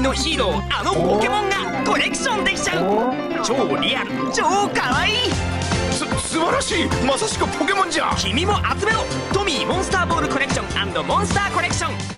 のヒーローあのポケモンがコレクションできちゃう。超リアル、超かわいい。 素晴らしい。まさしくポケモンじゃ。 君も集めろ。トミーモンスターボールコレクション&モンスターコレクション。